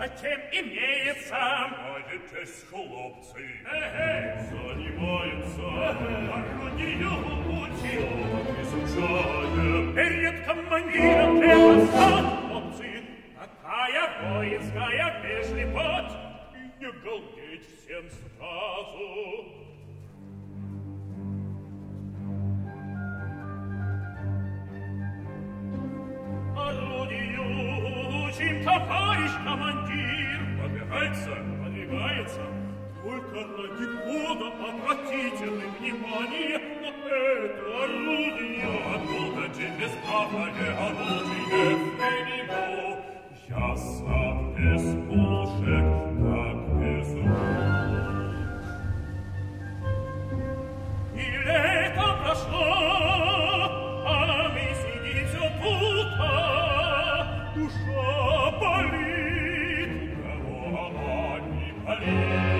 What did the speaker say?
затем имеется. Занимаетесь, хлопцы. Занимаются. Орудию учим. Изучаем. Перед командиром треба стать, хлопцы. Такая воинская вежливость. И не галдеть всем сразу. Орудию учим, товарищ командир. Подвигается. Только ради Бога обратите вы внимание на это орудие. Откуда тебе бесправное орудие в него? Ясно, без пушек, как без рук. И лето прошло, а мы сидим всё тут, душа болит. Кого она не болит?